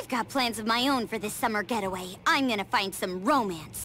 I've got plans of my own for this summer getaway. I'm gonna find some romance.